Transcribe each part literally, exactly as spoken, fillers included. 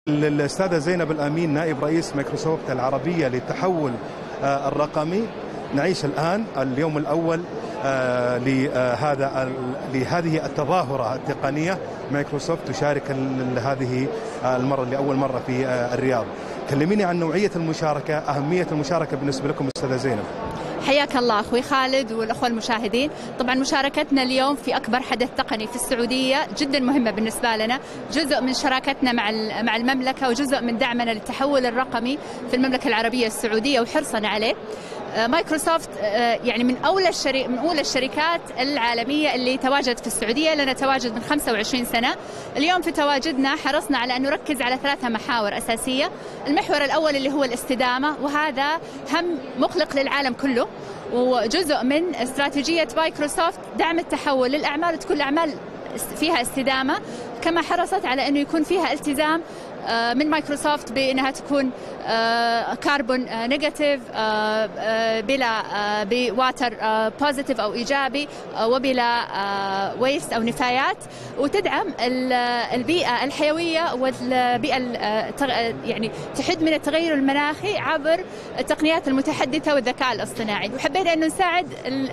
الأستاذة زينب الأمين نائب رئيس مايكروسوفت العربية للتحول الرقمي. نعيش الآن اليوم الأول لهذا لهذه التظاهرة التقنية. مايكروسوفت تشارك هذه المرة لأول مرة في الرياض. كلميني عن نوعية المشاركة، أهمية المشاركة بالنسبة لكم أستاذة زينب. حياك الله أخوي خالد والأخوة المشاهدين. طبعا مشاركتنا اليوم في أكبر حدث تقني في السعودية جدا مهمة بالنسبة لنا، جزء من شراكتنا مع مع المملكة وجزء من دعمنا للتحول الرقمي في المملكة العربية السعودية وحرصنا عليه. مايكروسوفت يعني من أولى الشري... من أولى الشركات العالمية اللي تواجدت في السعودية، لنا تواجد من خمسة وعشرين سنة. اليوم في تواجدنا حرصنا على أن نركز على ثلاثة محاور أساسية. المحور الأول اللي هو الاستدامة، وهذا هم مقلق للعالم كله، وجزء من استراتيجية مايكروسوفت دعم التحول للأعمال، تكون الأعمال فيها استدامة، كما حرصت على أنه يكون فيها التزام من مايكروسوفت بأنها تكون كاربون نيجاتيف، بلا بواتر بوزيتيف أو إيجابي، وبلا ويست أو نفايات، وتدعم البيئة الحيوية والبيئة يعني تحد من التغير المناخي عبر التقنيات المتحدثة والذكاء الاصطناعي. وحبينا أنه نساعد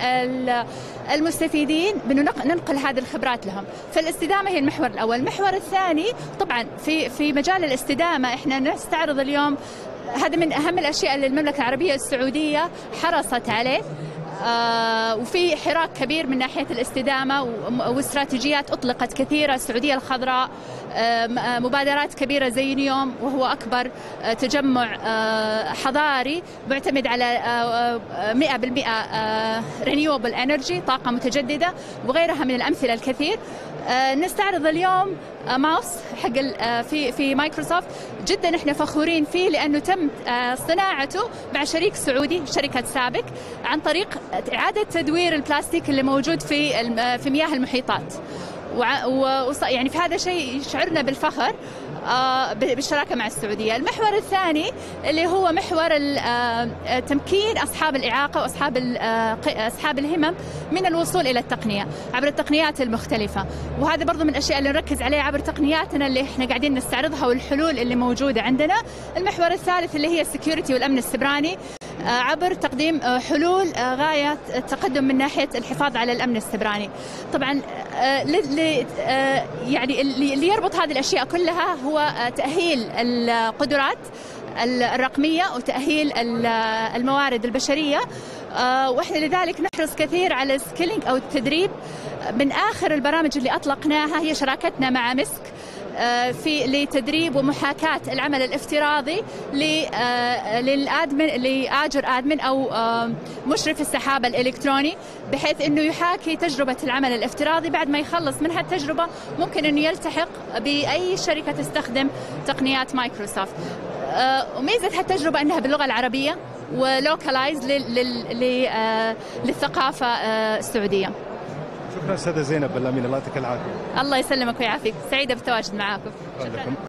المستفيدين بأنه ننقل هذه الخبرات لهم. فالاستدامة هي المحور الأول. المحور الثاني طبعا في في مجال الاستدامة احنا نستعرض اليوم، هذا من أهم الأشياء اللي المملكة العربية السعودية حرصت عليه، آه وفي حراك كبير من ناحية الاستدامة واستراتيجيات أطلقت كثيرة. السعودية الخضراء، آه مبادرات كبيرة زي نيوم، وهو أكبر آه تجمع آه حضاري معتمد على مئة بالمئة رينيوبل انرجي، طاقة متجددة، وغيرها من الأمثلة الكثير. آه نستعرض اليوم آه ماوس حق آه في في مايكروسوفت، جدا احنا فخورين فيه لأنه تم آه صناعته مع شريك سعودي، شركة سابك، عن طريق إعادة تدوير البلاستيك اللي موجود في في مياه المحيطات. ويعني في هذا شيء يشعرنا بالفخر بالشراكة مع السعودية. المحور الثاني اللي هو محور تمكين أصحاب الإعاقة وأصحاب أصحاب الهمم من الوصول إلى التقنية عبر التقنيات المختلفة، وهذا برضو من الأشياء اللي نركز عليها عبر تقنياتنا اللي احنا قاعدين نستعرضها والحلول اللي موجودة عندنا. المحور الثالث اللي هي السكيورتي والأمن السيبراني، عبر تقديم حلول غاية التقدم من ناحية الحفاظ على الأمن السيبراني. طبعا يعني اللي يربط هذه الأشياء كلها هو تأهيل القدرات الرقمية وتأهيل الموارد البشرية، وإحنا لذلك نحرص كثير على السكيلينج أو التدريب. من آخر البرامج اللي أطلقناها هي شراكتنا مع مسك في لتدريب ومحاكاة العمل الافتراضي للادمن لاجر ادمن او مشرف السحابة الالكتروني، بحيث انه يحاكي تجربة العمل الافتراضي. بعد ما يخلص من هالتجربة ممكن انه يلتحق باي شركة تستخدم تقنيات مايكروسوفت. وميزة هالتجربة انها باللغة العربية ولوكالايز للثقافة السعودية. شكرا أستاذة زينب الأمين، الله يعطيك العافية. الله يسلمك ويعافيك، سعيدة بالتواجد معاكم. شكرا.